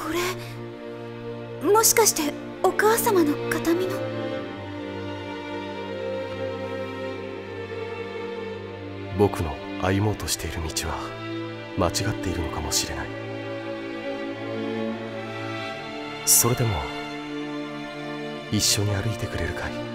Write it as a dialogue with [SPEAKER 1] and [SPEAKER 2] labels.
[SPEAKER 1] れもしかしてお母様の形見の。
[SPEAKER 2] 僕の歩もうとしている道は間違っているのかもしれない。それでも一緒に歩いてくれるかい？